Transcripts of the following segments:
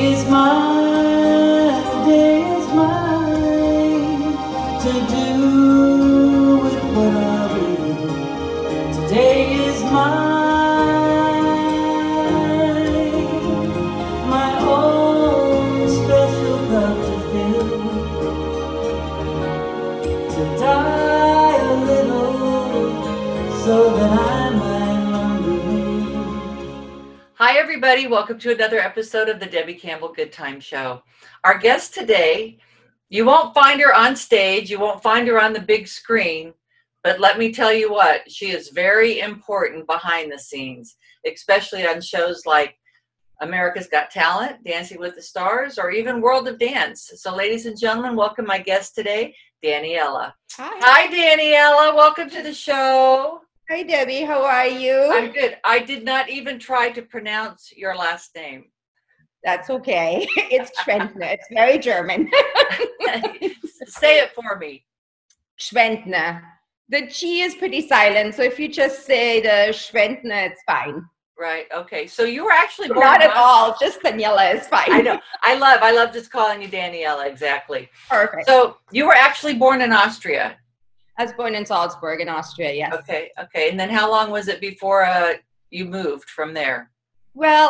is mine, the day is mine to do with what I will. Today is mine, my own special cup to fill, to die a little so that I might learn to live. Hi, everybody. Welcome to another episode of the Debby Campbell Goodtime Show. Our guest today, you won't find her on stage. You won't find her on the big screen. But let me tell you what, she is very important behind the scenes, especially on shows like America's Got Talent, Dancing with the Stars, or even World of Dance. So ladies and gentlemen, welcome my guest today, Daniela. Hi, Daniela. Welcome to the show. Hi, Debbie. How are you? I'm good. I did not even try to pronounce your last name. That's okay. It's Gschwendtner. It's very German. Say it for me. Gschwendtner. The G is pretty silent, so if you just say the Gschwendtner, it's fine. Right. Okay. So you were actually born Not at all. Just Daniela is fine. I know. I love just calling you Daniela. Exactly. Perfect. So you were actually born in Austria. I was born in Salzburg, in Austria, yes. Okay. Okay. And then how long was it before you moved from there? Well,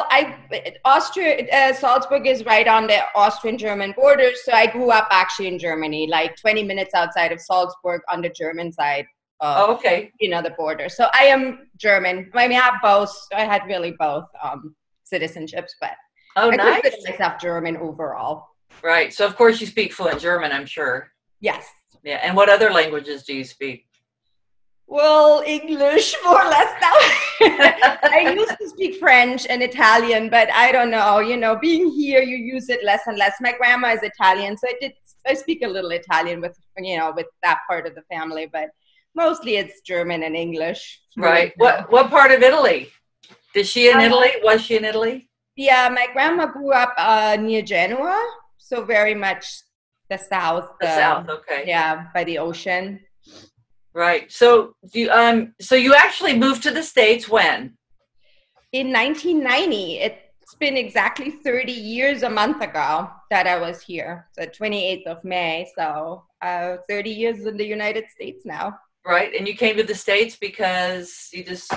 Salzburg is right on the Austrian-German border, so I grew up actually in Germany, like 20 minutes outside of Salzburg on the German side of, the border. So I am German. I mean, I had really both citizenships, but I consider myself German overall. Right. So, of course, you speak fluent German, I'm sure. Yes. Yeah. And what other languages do you speak? Well, English, more or less now. I used to speak French and Italian, but I don't know, being here, you use it less and less. My grandma is Italian, so I speak a little Italian with that part of the family, but mostly it's German and English. Right. What part of Italy? Was she in Italy? Yeah, my grandma grew up near Genoa, so very much the south. South, okay. Yeah, by the ocean. Right. So you actually moved to the States when? In 1990. It's been exactly 30 years a month ago that I was here. So 28th of May. So 30 years in the United States now. Right. And you came to the States because you just,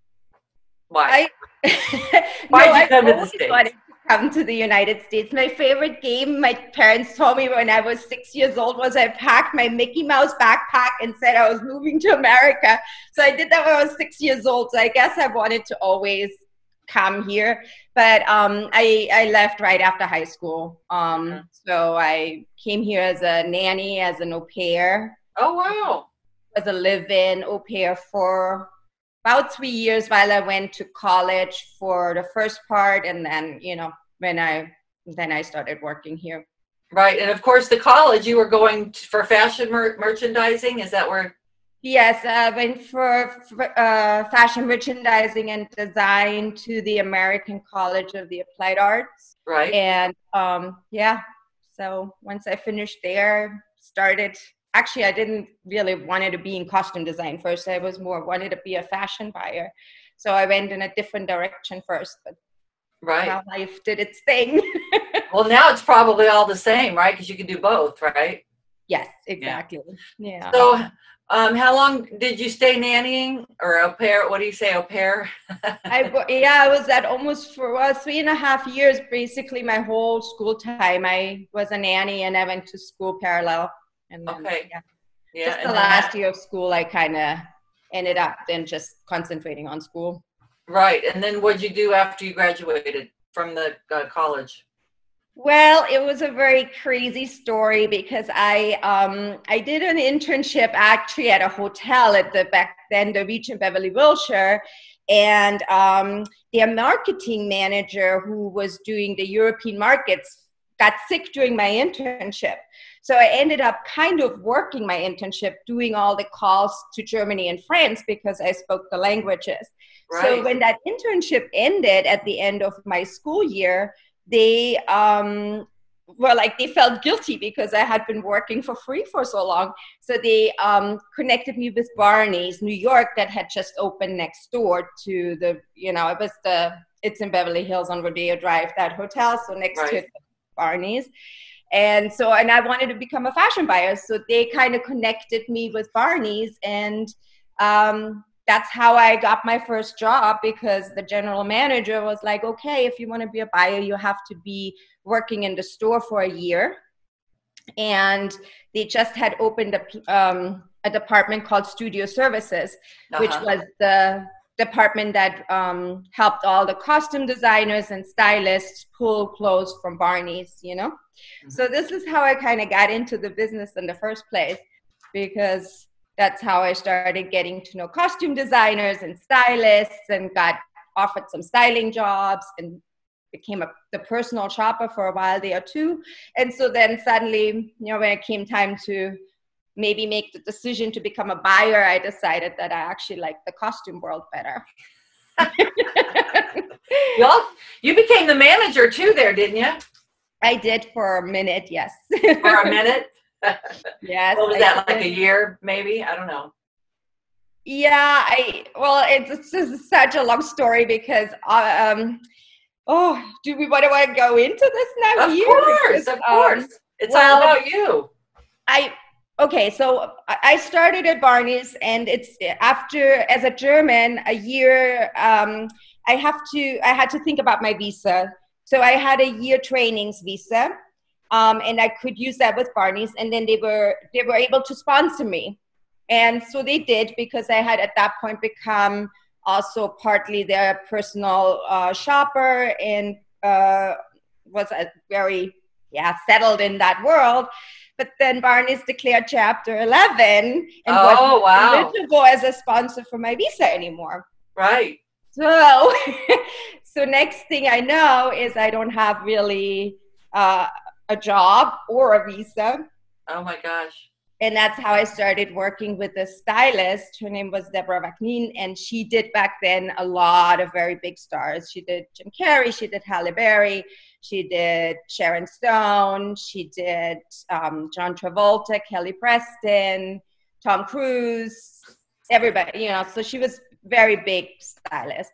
why? Why did you come to the States? Wanted to come to the United States. My favorite game, my parents told me when I was 6 years old, was I packed my Mickey Mouse backpack and said I was moving to America. So I did that when I was 6 years old. So I guess I wanted to always come here. But I left right after high school. So I came here as a nanny, as an au pair. Oh, wow. As a live-in au pair for about 3 years while I went to college for the first part, and then then I started working here. Right, and of course the college you were going for fashion merchandising. Is that where? Yes, I went for fashion merchandising and design to the American College of the Applied Arts. Right. And so once I finished there, started. Actually, I didn't really wanted to be in costume design first. I was wanted to be a fashion buyer. So I went in a different direction first, but now life did its thing. Well, now it's probably all the same, right? Because you can do both, right? Yes, exactly. Yeah. So how long did you stay nannying or au pair? What do you say, au pair? I was at almost for 3.5 years, basically my whole school time. I was a nanny and I went to school parallel. And then, just the last year of school, I kind of ended up then just concentrating on school. Right. And then what did you do after you graduated from the college? Well, it was a very crazy story because I did an internship actually at a hotel at back then the Reach in Beverly, Wilshire. And their marketing manager who was doing the European markets got sick during my internship. So I ended up kind of working my internship, doing all the calls to Germany and France because I spoke the languages. Right. So when that internship ended at the end of my school year, they they felt guilty because I had been working for free for so long. So they connected me with Barney's New York that had just opened next door to the, it's in Beverly Hills on Rodeo Drive, that hotel. So next to Right. it, Barney's. And so, and I wanted to become a fashion buyer. So they kind of connected me with Barney's. And that's how I got my first job, because the general manager was like, okay, if you want to be a buyer, you have to be working in the store for a year. And they just had opened a department called Studio Services, which was the department that helped all the costume designers and stylists pull clothes from Barney's, you know? So this is how I kind of got into the business in the first place, because that's how I started getting to know costume designers and stylists, and got offered some styling jobs, and became the personal shopper for a while there too. And so then suddenly, you know, when it came time to maybe make the decision to become a buyer, I decided that I actually like the costume world better. Well, you became the manager too there, didn't you? I did for a minute, yes. For a minute? Yes. What was that, like a year, maybe? I don't know. Yeah, well, it's just such a long story, because do we want to go into this now? Of course. It's all about you. Okay, so I started at Barney's, and it's after, as a German, a year, I had to think about my visa. So I had a year trainings visa, and I could use that with Barney's, and then they were able to sponsor me. And so they did, because I had at that point become also partly their personal shopper, and was very settled in that world. But then Barney's declared Chapter 11 and wasn't eligible as a sponsor for my visa anymore. Right. So, so next thing I know is I don't have really a job or a visa. Oh my gosh. And that's how I started working with a stylist. Her name was Deborah Vaknin, and she did back then a lot of very big stars. She did Jim Carrey, she did Halle Berry, she did Sharon Stone, she did John Travolta, Kelly Preston, Tom Cruise, everybody, you know. So she was very big stylist.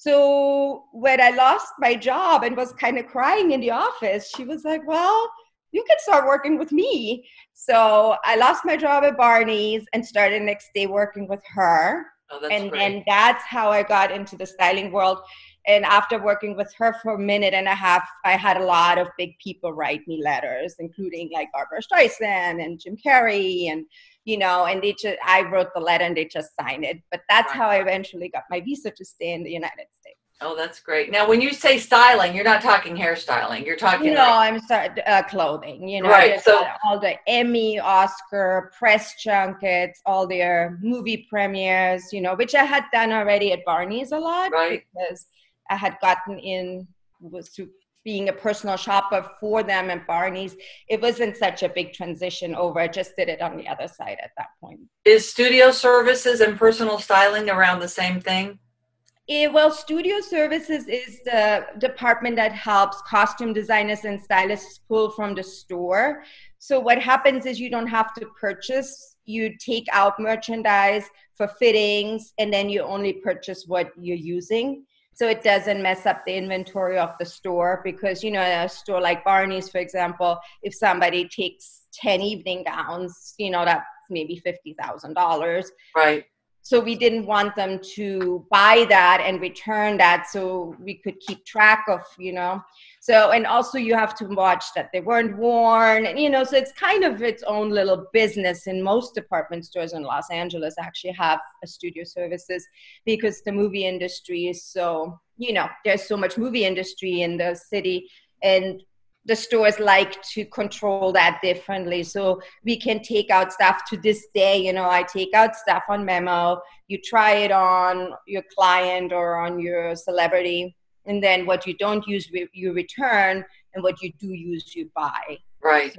So when I lost my job and was kind of crying in the office, she was like, well, you can start working with me. So I lost my job at Barney's and started next day working with her. Oh, that's great. And that's how I got into the styling world. And after working with her for a minute and a half, I had a lot of big people write me letters, including like Barbara Streisand and Jim Carrey, and you know, and I wrote the letter and they just signed it. But that's how I eventually got my visa to stay in the United States. Oh, that's great. Now, when you say styling, you're not talking hairstyling. You're talking I'm sorry, clothing. You know, right? So all the Emmy, Oscar, press junkets, all their movie premieres. You know, which I had done already at Barney's a lot, right? Because I had gotten to being a personal shopper for them at Barney's. It wasn't such a big transition over. I just did it on the other side at that point. Is Studio Services and personal styling around the same thing? Well, Studio Services is the department that helps costume designers and stylists pull from the store. So what happens is you don't have to purchase. You take out merchandise for fittings, and then you only purchase what you're using. So it doesn't mess up the inventory of the store, because, you know, a store like Barney's, for example, if somebody takes 10 evening gowns, you know, that's maybe $50,000. Right. So we didn't want them to buy that and return that, so we could keep track of, you know. So, and also you have to watch that they weren't worn, and, you know, so it's kind of its own little business. In most department stores in Los Angeles actually have a Studio Services, because the movie industry is so, you know, there's so much movie industry in the city, and the stores like to control that differently. So we can take out stuff to this day. You know, I take out stuff on memo. You try it on your client or on your celebrity. And then what you don't use, you return. And what you do use, you buy. Right.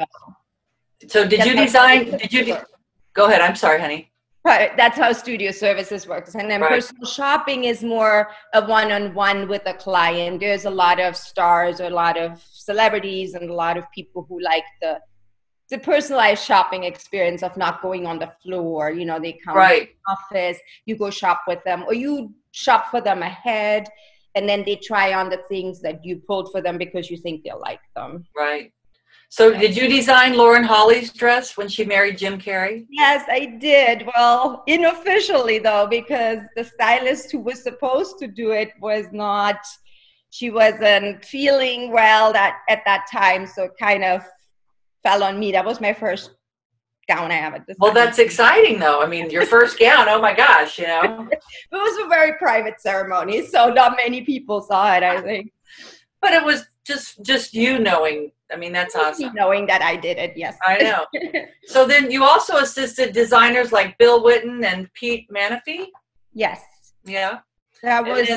So did you design, go ahead. I'm sorry, honey. Right, that's how Studio Services works. And then personal shopping is more a one-on-one with a client. There's a lot of stars, a lot of celebrities, and a lot of people who like the personalized shopping experience of not going on the floor. You know, they come to the office, you go shop with them, or you shop for them ahead. and then they try on the things that you pulled for them because you think they'll like them. Right. So did you design Lauren Holly's dress when she married Jim Carrey? Yes, I did. Well, unofficially though, because the stylist who was supposed to do it was not, she wasn't feeling well at that time. So it kind of fell on me. That was my first gown I ever designed. Well, that's exciting though. I mean, your first gown, oh my gosh, you know. It was a very private ceremony, so not many people saw it, I think. But it was just you knowing. I mean, that's awesome. Knowing that I did it, yes. I know. So then you also assisted designers like Bill Whitten and Pete Menefee? Yes. Yeah. That was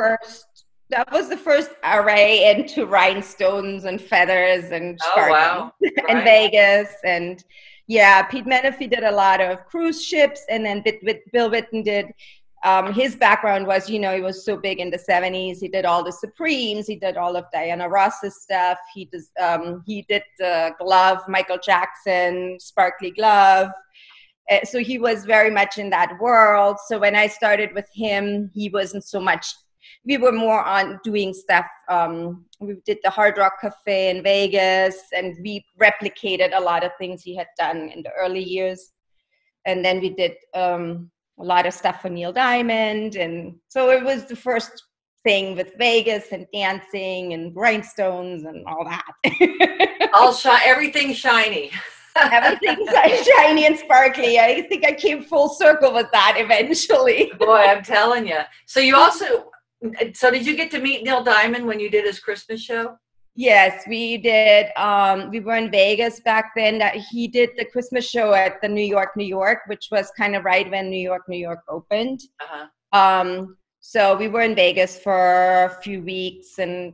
the first array into rhinestones and feathers and wow. Right. in Vegas. And yeah, Pete Menefee did a lot of cruise ships, and then Bill Whitten did. His background was, you know, he was so big in the 70s. He did all the Supremes. He did all of Diana Ross's stuff. He did the glove, Michael Jackson, sparkly glove. So he was very much in that world. So when I started with him, he wasn't so much. We were more on doing stuff. We did the Hard Rock Cafe in Vegas, and we replicated a lot of things he had done in the early years. And then we did a lot of stuff for Neil Diamond. And so it was the first thing with Vegas and dancing and rhinestones and all that. Everything shiny. Everything's shiny and sparkly. I think I came full circle with that eventually. Boy, I'm telling you. So did you get to meet Neil Diamond when you did his Christmas show? Yes, we did. We were in Vegas back then. He did the Christmas show at the New York, which was kind of right when New York opened. Uh-huh. So we were in Vegas for a few weeks, and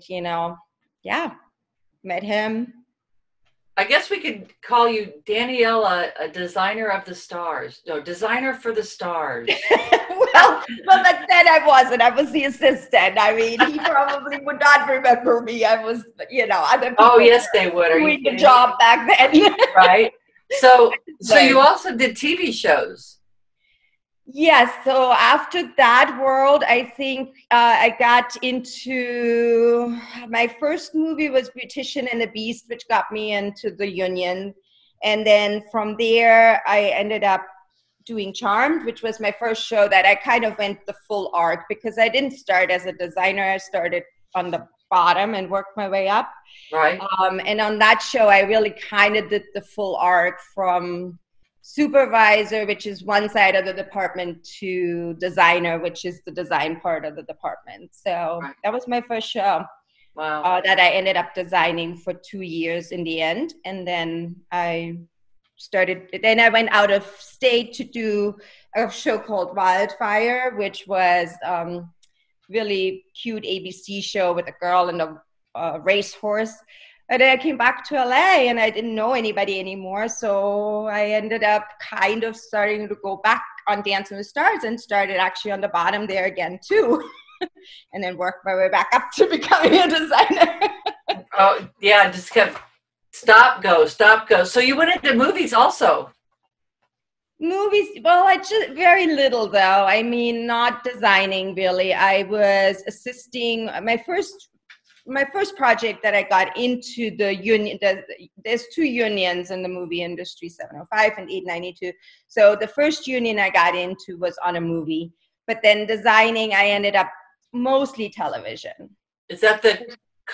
met him. I guess we could call you Daniela, a designer of the stars. No, designer for the stars. well, but then I wasn't. I was the assistant. I mean, he probably would not remember me. I was, other people. Oh, yes, they would. Are doing the job back then. Right. So you also did TV shows. Yes. So after that world, I think I got into, my first movie was Beautician and the Beast, which got me into the union. And then from there, I ended up doing Charmed, which was my first show that I kind of went the full arc, because I didn't start as a designer. I started on the bottom and worked my way up. Right. And on that show, I really kind of did the full arc from supervisor, which is one side of the department, to designer, which is the design part of the department. So that was my first show. Wow. That I ended up designing for 2 years in the end. And then I went out of state to do a show called Wildfire, which was really cute ABC show with a girl and a racehorse. And then I came back to LA and I didn't know anybody anymore. So I ended up kind of starting to go back on Dancing with Stars and started actually on the bottom there again too. And then worked my way back up to becoming a designer. Oh, yeah, just kept stop, go. So you went into movies also. Movies, well, I just very little though. I mean, not designing really. I was assisting my first project that I got into the union. There's 2 unions in the movie industry, 705 and 892. So the first union I got into was on a movie, but then designing, I ended up mostly television. Is that the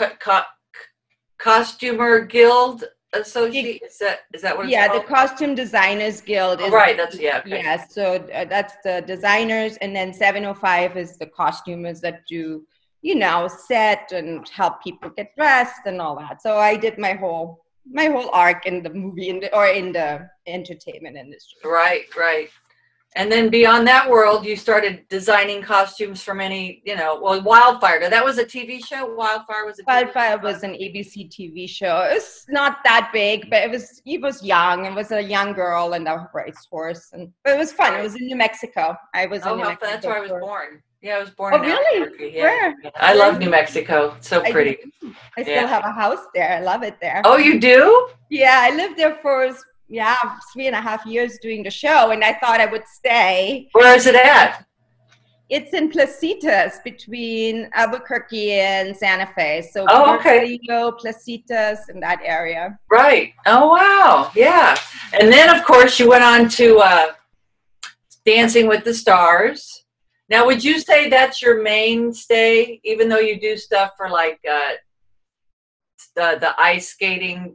Costumer Guild Associate? Is that what it's called? The Costume Designers Guild. Right, that's, yeah. Okay. Yeah, so that's the designers, and then 705 is the costumers that do, set and help people get dressed and all that. So I did my whole arc in the movie in the entertainment industry. Right. And then beyond that world, you started designing costumes for many, Wildfire. That was a TV show? Wildfire was an ABC TV show. It was not that big, but he was young. It was a young girl and a racehorse. But it was fun. It was in New Mexico. I was in New Mexico. That's where I was born. Yeah, I was born in Albuquerque. Really? Yeah. Where? I love New Mexico. It's so pretty. I still have a house there. I love it there. Oh, you do? Yeah, I lived there for 3.5 years doing the show, and I thought I would stay. Where is it at? It's in Placitas between Albuquerque and Santa Fe. So Oh, okay. Bernalillo, Placitas, in that area. Right. Oh, wow. Yeah. And then, of course, you went on to Dancing with the Stars. Now, would you say that's your mainstay, even though you do stuff for like the ice skating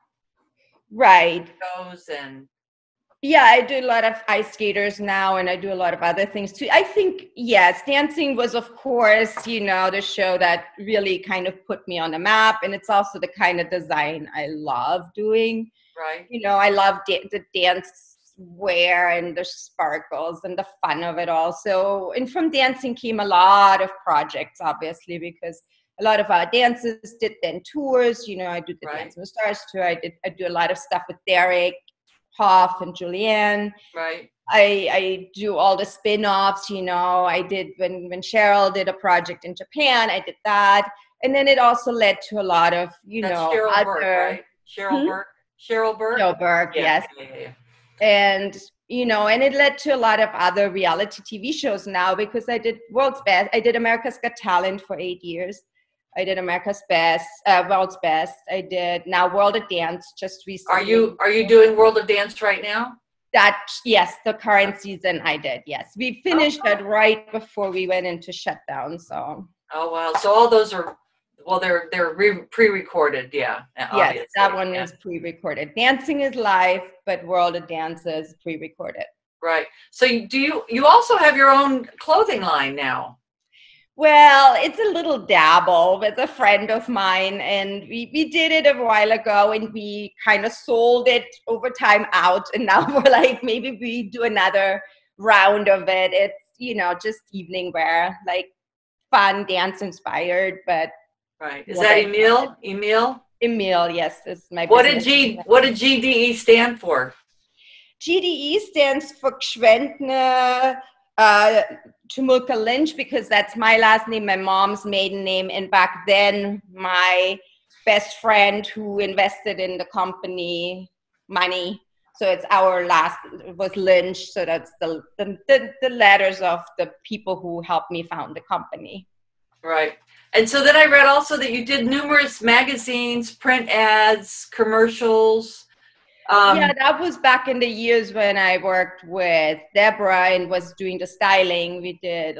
Right. shows and... Yeah, I do a lot of ice skaters now, and I do a lot of other things too. I think, yes, dancing was, of course, you know, the show that really kind of put me on the map. And it's also the kind of design I love doing. Right. You know, I love the dance wear and the sparkles and the fun of it all. So, and from dancing came a lot of projects, obviously, because a lot of our dancers did then tours. You know, I do the Right. Dance with the Stars tour. I do a lot of stuff with Derek Hoff and Julianne. Right. I do all the spin-offs, you know. I did when Cheryl did a project in Japan, I did that. And then it also led to a lot of, you That's know, Cheryl other Burke, right? Cheryl Burke. Cheryl Burke. Cheryl Burke, Yeah. yes. Yeah. And you know, and it led to a lot of other reality TV shows now, because I did World's Best. I did America's Got Talent for 8 years. I did America's Best, World's Best. I did now World of Dance just recently. Are you doing World of Dance right now? That, yes, the current season I did, yes. We finished that right before we went into shutdown, so. Oh, wow. So all those are, well, they're pre-recorded, yeah. Obviously. Yes, that one is pre-recorded. Dancing is live, but World of Dance is pre-recorded. Right. So you also have your own clothing line now? Well, it's a little dabble with a friend of mine, and we did it a while ago, and we kind of sold it over time out, and now we're like, maybe we do another round of it. It's, you know, just evening wear, like fun, dance inspired, but right. Is that Emil? Emil, yes, is my What business. What did GDE stand for? GDE stands for Gschwendtner Tumulka Lynch, because that's my last name, my mom's maiden name, and back then my best friend who invested in the company money, so it's our last was Lynch, so that's the letters of the people who helped me found the company. Right. And so then I read also that you did numerous magazines, print ads, commercials. Yeah, that was back in the years when I worked with Deborah and was doing the styling. We did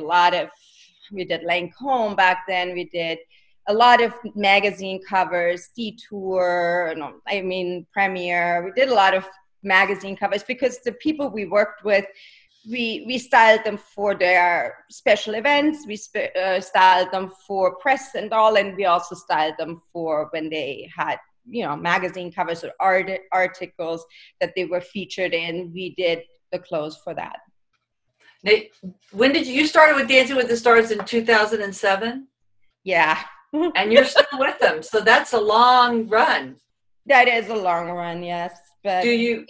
Lancome back then. We did a lot of magazine covers, Detour, Premiere. We did a lot of magazine covers because the people we worked with, we styled them for their special events. We styled them for press and all, and we also styled them for when they had, you know, magazine covers or articles that they were featured in. We did the clothes for that. Now, when did you started with Dancing with the Stars in 2007? Yeah. And you're still with them, so that's a long run. That is a long run, yes. But do you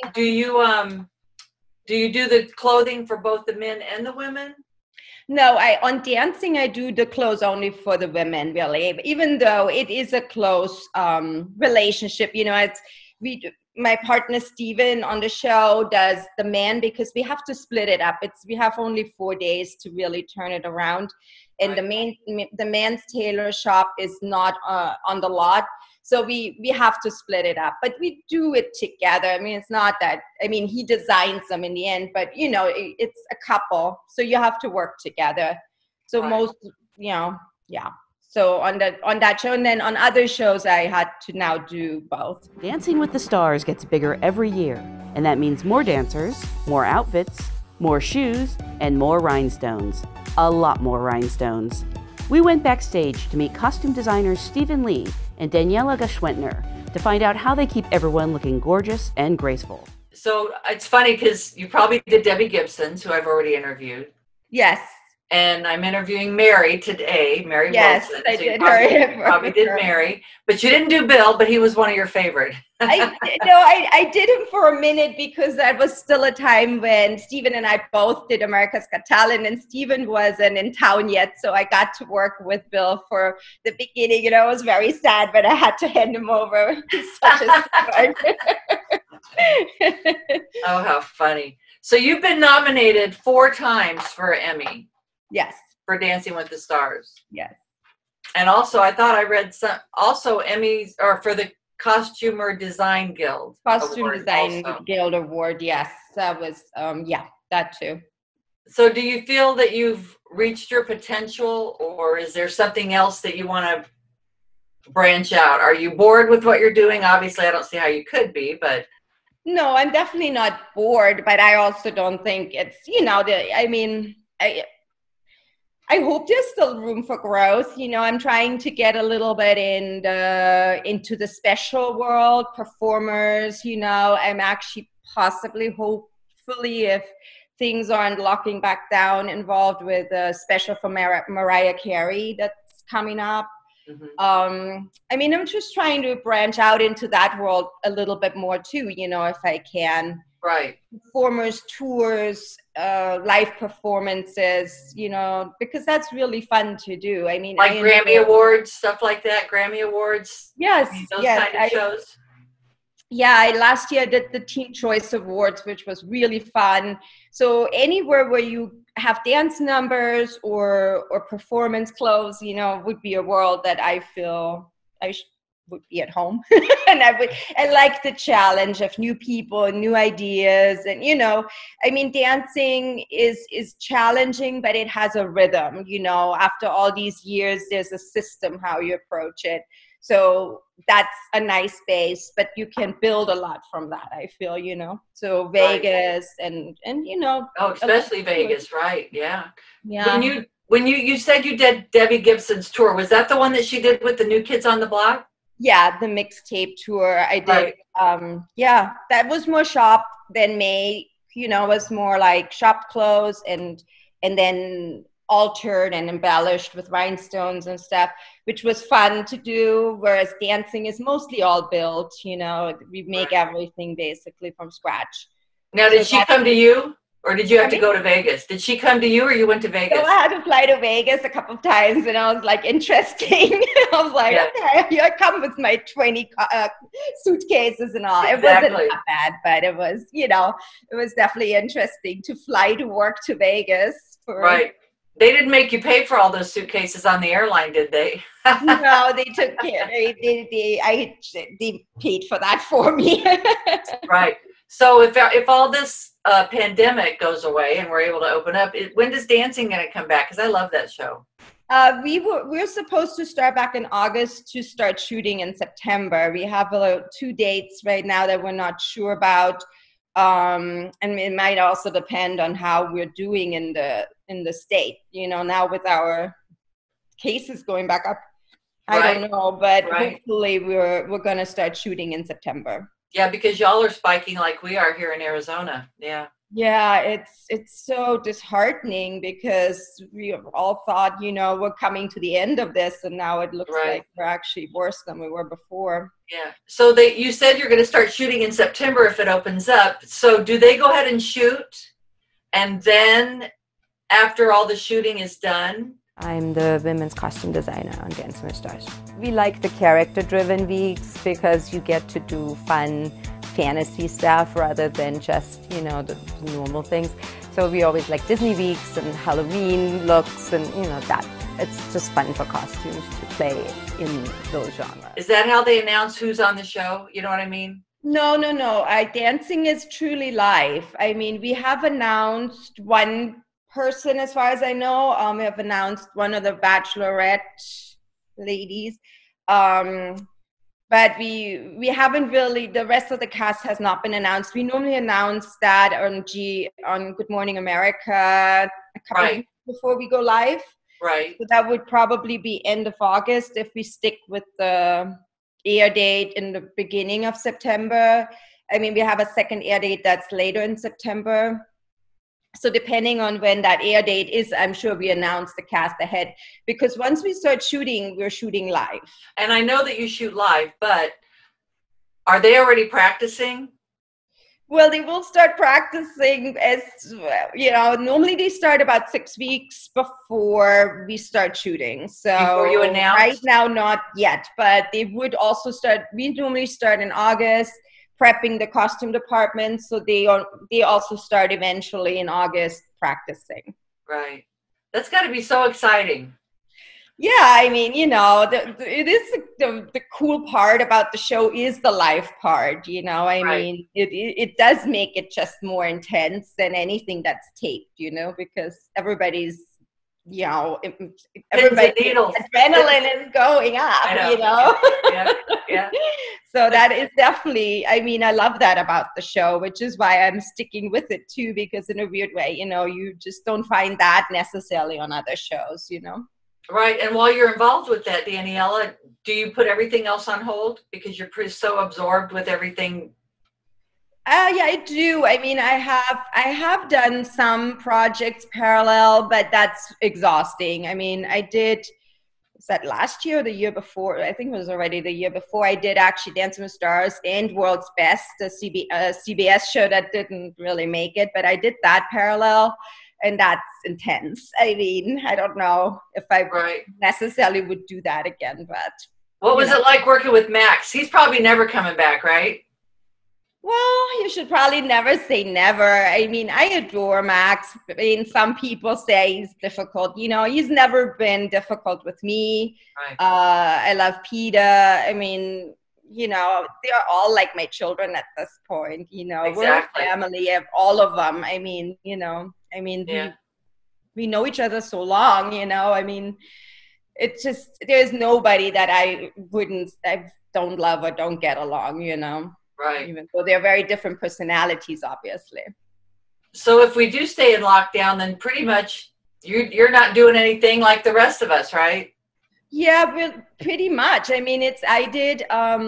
do the clothing for both the men and the women? No, on dancing, I do the clothes only for the women, really. Even though it is a close relationship, you know, my partner Steven on the show does the men, because we have to split it up. We have only 4 days to really turn it around, and right. the man's tailor shop is not on the lot. So we have to split it up, but we do it together. I mean, it's not that, I mean, he designs them in the end, but you know, it's a couple, so you have to work together. So right. most, you know, yeah. So on that show, and then on other shows, I had to now do both. Dancing with the Stars gets bigger every year, and that means more dancers, more outfits, more shoes, and more rhinestones. A lot more rhinestones. We went backstage to meet costume designers Stephen Lee and Daniela Gschwendtner to find out how they keep everyone looking gorgeous and graceful. So it's funny because you probably did Debbie Gibson's, who I've already interviewed. Yes. And I'm interviewing Mary today, Mary yes, Wilson. I so did probably did Mary, but you didn't do Bill, but he was one of your favorite. I did him for a minute because that was still a time when Stephen and I both did America's Got Talent, and Stephen wasn't in town yet, so I got to work with Bill for the beginning. You know, I was very sad, but I had to hand him over. He's such a sweetheart. Oh, how funny. So you've been nominated 4 times for an Emmy. Yes. For Dancing with the Stars. Yes. And also, I thought I read some, also Emmys, or for the Costumer Design Guild. Costume Award Design also. Guild Award. Yes. That was, yeah, that too. So do you feel that you've reached your potential, or is there something else that you want to branch out? Are you bored with what you're doing? Obviously, I don't see how you could be, but. No, I'm definitely not bored, but I also don't think it's, I mean, I hope there's still room for growth. I'm trying to get a little bit into the special world, performers, I'm actually hopefully, if things aren't locking back down, involved with a special for Mariah Carey that's coming up. Mm-hmm. I mean, I'm just trying to branch out into that world a little bit more too, if I can. Right. Performers, tours, live performances, because that's really fun to do. I mean, like Grammy Awards, stuff like that. Grammy Awards. Yes, those yes, kind of shows. Yeah, last year I did the Teen Choice Awards, which was really fun. So anywhere where you have dance numbers or performance clothes, would be a world that I feel would be at home. And I like the challenge of new people and new ideas. And, I mean, dancing is challenging, but it has a rhythm, after all these years, there's a system how you approach it. So that's a nice base, but you can build a lot from that, I feel, So Vegas and Oh, especially Vegas, right? Yeah. Yeah. When you said you did Debbie Gibson's tour, was that the one that she did with the New Kids on the Block? Yeah, the mixtape tour I did. Right. Yeah, that was more shop than May, was more like shop clothes and then altered and embellished with rhinestones and stuff, which was fun to do, whereas dancing is mostly all built, we make everything basically from scratch. Now, did she come to you, or did you have to go to Vegas? Did she come to you, or you went to Vegas? So I had to fly to Vegas a couple of times, and I was like, interesting. I was like, okay, here I come with my 20 suitcases and all. Exactly. It wasn't that bad, but it was, it was definitely interesting to fly to work to Vegas. Right. They didn't make you pay for all those suitcases on the airline, did they? No, they took care. They paid for that for me. Right. So if all this pandemic goes away and we're able to open up, when does dancing going to come back? Because I love that show. We're supposed to start back in August to start shooting in September. We have 2 dates right now that we're not sure about. And it might also depend on how we're doing in the state, now with our cases going back up. I don't know, but hopefully we're going to start shooting in September. Yeah, because y'all are spiking like we are here in Arizona. Yeah. Yeah, it's so disheartening because we all thought, we're coming to the end of this, and now it looks like we're actually worse than we were before. Yeah. So you said you're going to start shooting in September if it opens up. So do they go ahead and shoot, and then after all the shooting is done? I'm the women's costume designer on Dancing with the Stars. We like the character-driven weeks because you get to do fun fantasy stuff rather than just, the normal things. So we always like Disney weeks and Halloween looks and, that. It's just fun for costumes to play in those genres. Is that how they announce who's on the show? You know what I mean? No. Dancing is truly live. I mean, we have announced one person, as far as I know. We have announced one of the Bachelorette ladies. But we haven't really, the rest of the cast has not been announced. We normally announce that on Good Morning America a couple of weeks before we go live. Right. So that would probably be end of August if we stick with the air date in the beginning of September. I mean, we have a second air date that's later in September. So depending on when that air date is, I'm sure we announce the cast ahead, because once we start shooting, we're shooting live. And I know that you shoot live, but are they already practicing? Well, they will start practicing normally they start about 6 weeks before we start shooting. So before you announce? Right now, not yet, but they would also start, we normally start in August, prepping the costume department, so they also start eventually in August practicing. Right. That's got to be so exciting. Yeah, I mean, it is the cool part about the show is the live part, I Right. mean, it does make it just more intense than anything that's taped, because everybody's, everybody's needles. adrenaline is going up, I know. Yeah. So that is definitely, I mean, I love that about the show, which is why I'm sticking with it too, because in a weird way, you just don't find that necessarily on other shows, Right. And while you're involved with that, Daniela, do you put everything else on hold because you're so absorbed with everything? Yeah, I do. I mean, I have done some projects parallel, but that's exhausting. I mean, was that last year or the year before? I think it was already the year before. I did actually Dancing with Stars and World's Best, a CBS show that didn't really make it, but I did that parallel. And that's intense. I mean, I don't know if I necessarily would do that again, but. What was it like working with Max? He's probably never coming back, right? Well, you should probably never say never. I mean, I adore Max. I mean, some people say he's difficult. He's never been difficult with me. Right. I love Peter. I mean, they're all like my children at this point. Exactly. We're a family of all of them. I mean, we know each other so long, I mean, it's just, there's nobody that I don't love or don't get along, Right. Even though they're very different personalities, obviously. So if we do stay in lockdown, then pretty much you're not doing anything like the rest of us, right? Yeah, well, pretty much. I mean, I did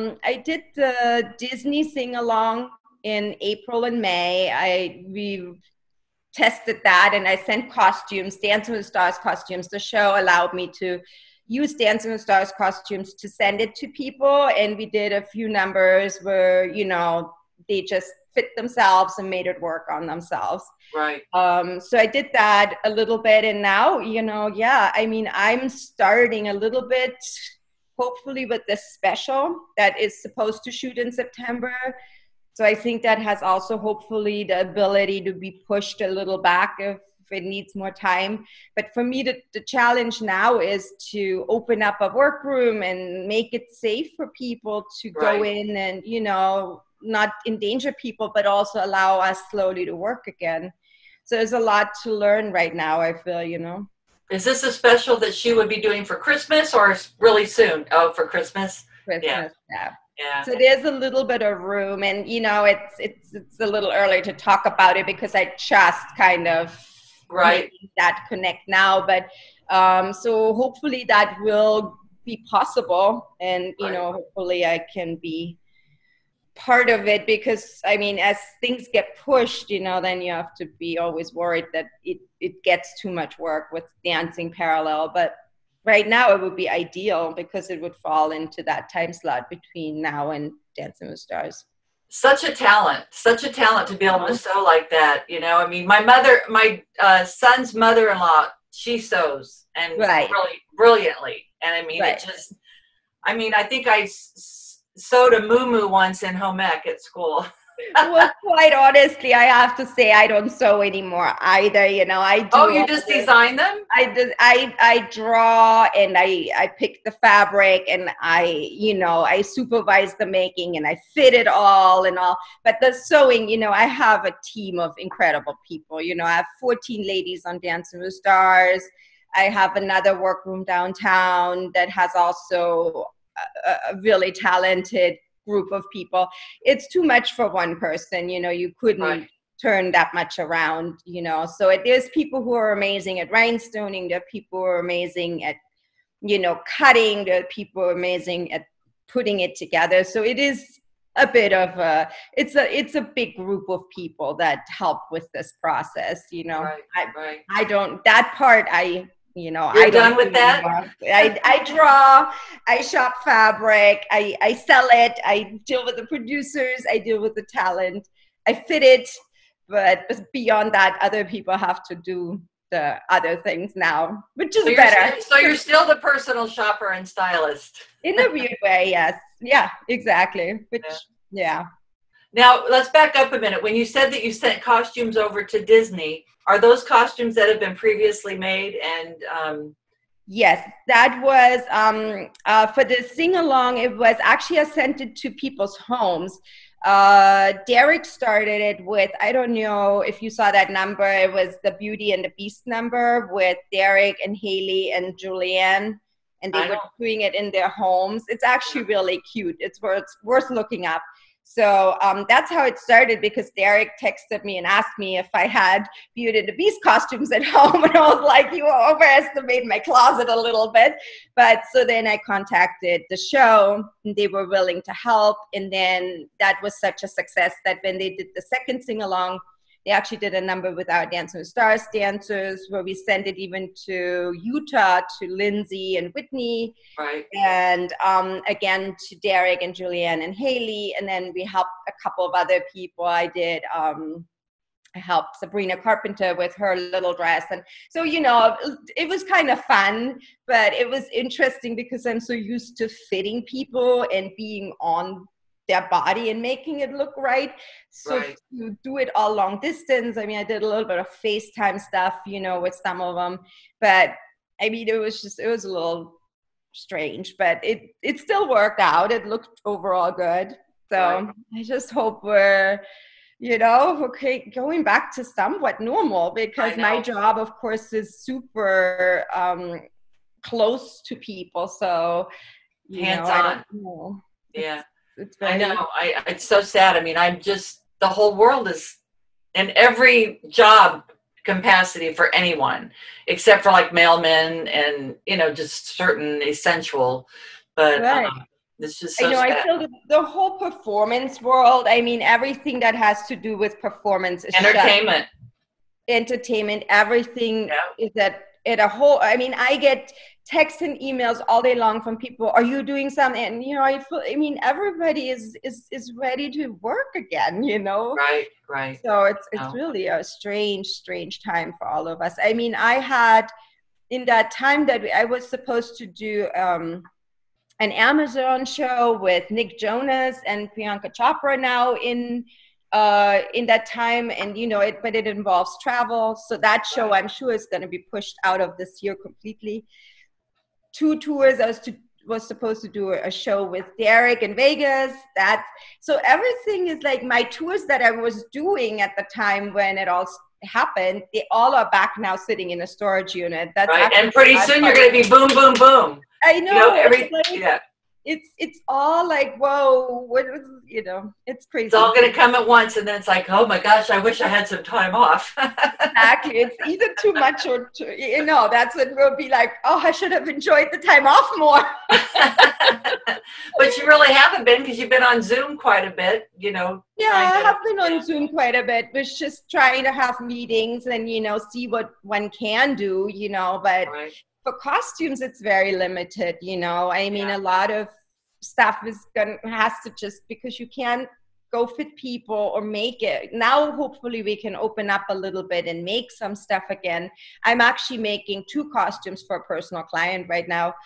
the Disney sing-along in April and May. We tested that, and I sent costumes, Dancing with Stars costumes. The show allowed me to use Dancing with Stars costumes to send it to people, and we did a few numbers where, they just fit themselves and made it work on themselves. Right. So I did that a little bit, and now, I mean, I'm starting a little bit, hopefully, with this special that is supposed to shoot in September. So I think that has also hopefully the ability to be pushed a little back if it needs more time. But for me, the challenge now is to open up a workroom and make it safe for people to go in and, not endanger people, but also allow us slowly to work again. So there's a lot to learn right now, I feel, Is this a special that she would be doing for Christmas or really soon? Oh, for Christmas? Christmas, yeah. Yeah. So there's a little bit of room, and it's a little early to talk about it because I just kind of making that connect now. But so hopefully that will be possible, and hopefully I can be part of it, because I mean, as things get pushed, then you have to be always worried that it gets too much work with dancing parallel. But right now it would be ideal because it would fall into that time slot between now and Dancing with Stars. Such a talent to be able to sew like that. I mean, my son's mother-in-law, she sews and really brilliantly. And I mean, I think I sewed a muumuu once in home ec at school. Well, quite honestly, I have to say I don't sew anymore either. I do. Oh, you just design them? I draw, and I pick the fabric, and I supervise the making, and I fit it all and all. But the sewing, I have a team of incredible people. I have 14 ladies on Dancing with Stars. I have another workroom downtown that has also a really talented group of people. It's too much for one person, you couldn't turn that much around, so there's people who are amazing at rhinestoning, there are people who are amazing at cutting, there are people who are amazing at putting it together. So it is a bit of it's a big group of people that help with this process. I don't, that part You're I done with that? I draw, I shop fabric, I sell it, I deal with the producers, I deal with the talent, I fit it, but beyond that, other people have to do the other things now, which is better. So you're still the personal shopper and stylist. In a weird way, yes. Yeah, exactly. Now, let's back up a minute. When you said that you sent costumes over to Disney, Are those costumes that have been previously made? And yes, that was for the sing-along. It was actually I sent it to people's homes. Derek started it with, I don't know if you saw that number, it was the Beauty and the Beast number with Derek and Haley and Julianne, and they were doing it in their homes. It's actually really cute. It's worth looking up. So that's how it started, because Derek texted me and asked me if I had Beauty and the Beast costumes at home. And I was like, you overestimate my closet a little bit. But so then I contacted the show and they were willing to help. And then that was such a success that when they did the second sing-along, they actually did a number with our Dancing with the Stars dancers where we sent it even to Utah to Lindsay and Whitney. Right. And again to Derek and Julianne and Haley. And then we helped a couple of other people. I helped Sabrina Carpenter with her little dress. And so, you know, it was kind of fun, but it was interesting because I'm so used to fitting people and being on their body and making it look right. So to do it all long distance, I mean, I did a little bit of FaceTime stuff, you know, with some of them, but I mean, it was a little strange, but it still worked out. It looked overall good. So I just hope we're, you know, okay, going back to somewhat normal, because my job, of course, is super close to people. So, hands I on. don't know. Yeah. It's very, I know. It's so sad. I mean, the whole world is in every job capacity for anyone, except for like mailmen and, you know, just certain essential. But it's just so sad. I feel the whole performance world, I mean, everything that has to do with performance is entertainment, everything is at a whole, I mean, I get texts and emails all day long from people, are you doing something? And, you know, I mean, everybody is ready to work again, you know? Right. So it's really a strange time for all of us. I mean, I had, in that time that I was supposed to do an Amazon show with Nick Jonas and Priyanka Chopra now in that time, and you know but it involves travel, so that show I'm sure is going to be pushed out of this year completely. 2 tours. I was supposed to do a show with Derek in Vegas. So everything is like my tours that I was doing at the time when it all happened, they all are back now sitting in a storage unit. That's right. And pretty soon you're going to be boom, boom, boom. I know. You know, it's all like, whoa, what was, you know, it's crazy. It's all going to come at once, and then it's like, oh my gosh, I wish I had some time off. Exactly. It's either too much or you know, that's when we'll be like, oh, I should have enjoyed the time off more. But you really haven't been, because you've been on Zoom quite a bit, you know. Yeah, I have been on Zoom quite a bit. Was just trying to have meetings and, you know, see what one can do, you know, but for costumes, it's very limited, you know. I mean, a lot of stuff has to just, because you can't go fit people or make it. Now, hopefully, we can open up a little bit and make some stuff again. I'm actually making 2 costumes for a personal client right now.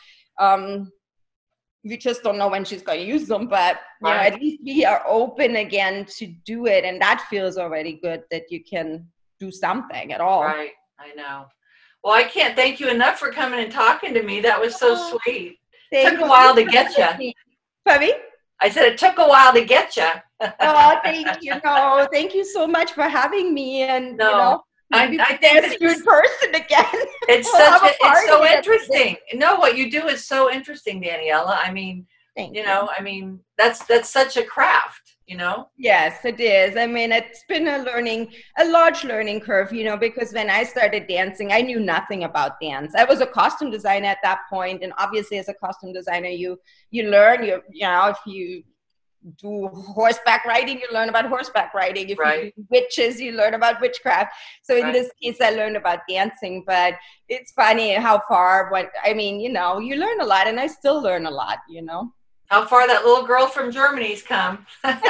We just don't know when she's going to use them, but you know, at least we are open again to do it, and that feels already good that you can do something at all. Right, I know. Well, I can't thank you enough for coming and talking to me. That was so sweet. It took a while to get you. Pardon me? I said it took a while to get you. Oh, thank you. No, thank you so much for having me. And you know, I think it's good person again. It's it's so interesting. No, what you do is so interesting, Daniela. I mean, you know, I mean, that's such a craft, you know? Yes, it is. I mean, it's been a large learning curve, you know, because when I started dancing, I knew nothing about dance. I was a costume designer at that point, and obviously as a costume designer, you learn, you know, if you do horseback riding, you learn about horseback riding. If you do witches, you learn about witchcraft. So in this case, I learned about dancing, but it's funny how far, I mean, you know, you learn a lot, and I still learn a lot, you know. How far that little girl from Germany's come.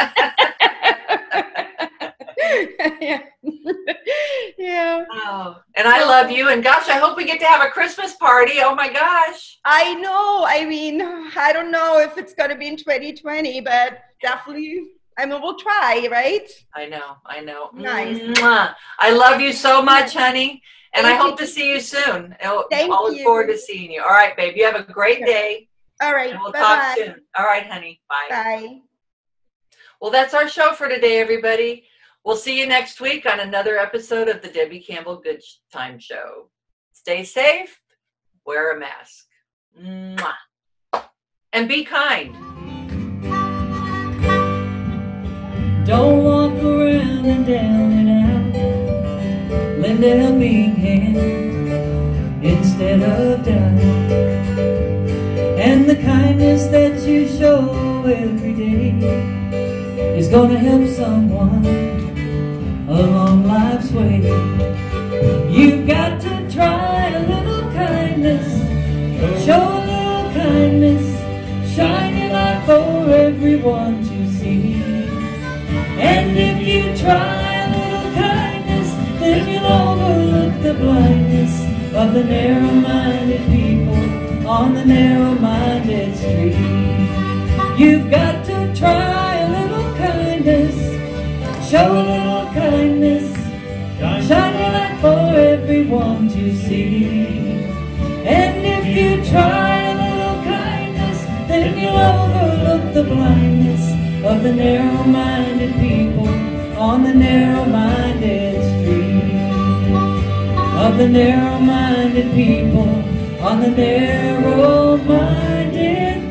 Yeah. Oh, and I love you. And gosh, I hope we get to have a Christmas party. Oh my gosh. I know. I mean, I don't know if it's going to be in 2020, but definitely I mean, we'll try, right? I know. Nice. Mwah. I love you so much, honey. And I Thank hope you. to see you soon. I'll Thank look you. forward to seeing you. All right, babe. You have a great day. All right. And we'll Bye-bye. talk soon. All right, honey. Bye. Bye. Well, that's our show for today, everybody. We'll see you next week on another episode of the Debby Campbell Goodtime Show. Stay safe. Wear a mask. Mwah. And be kind. Don't walk around and down and out. Lend a helping hand instead of doubt. And the kindness that you show every day is gonna help someone along life's way. You've got to try a little kindness, show a little kindness, shine your light for everyone to see. And if you try a little kindness, then you'll overlook the blindness of the narrow-minded people on the narrow-minded street. You've got to try a little kindness, show a little kindness, shine your light for everyone to see. And if you try a little kindness, then you'll overlook the blindness of the narrow-minded people on the narrow-minded street. Of the narrow-minded people on the narrow-minded